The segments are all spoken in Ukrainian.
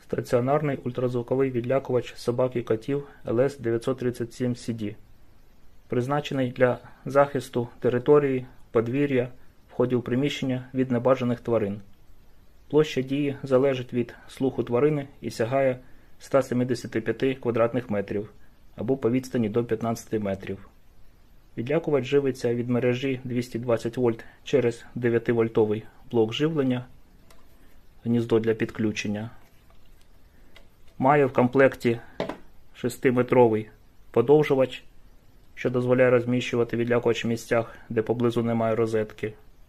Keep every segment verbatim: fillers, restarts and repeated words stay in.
Стаціонарний ультразвуковий відлякувач собак і котів ел ес дев'ятсот тридцять сім сі ді. Призначений для захисту території, подвір'я, входів приміщення від небажаних тварин. Площа дії залежить від слуху тварини і сягає ста сімдесяти п'яти квадратних метрів або по відстані до п'ятнадцяти метрів. Відлякувач живиться від мережі двісті двадцять вольт через дев'ятивольтовий блок живлення, гніздо для підключення. Має в комплекті шестиметровий подовжувач, що дозволяє розміщувати відлякувач в місцях, де поблизу немає розетки.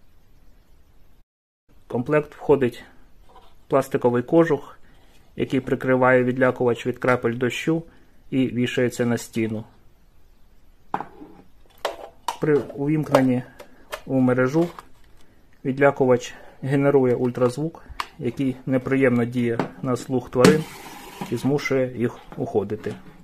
В комплект входить пластиковий кожух, який прикриває відлякувач від крапель дощу і вішається на стіну. При увімкненні у мережу відлякувач генерує ультразвук, який неприємно діє на слух тварин і змушує їх уходити.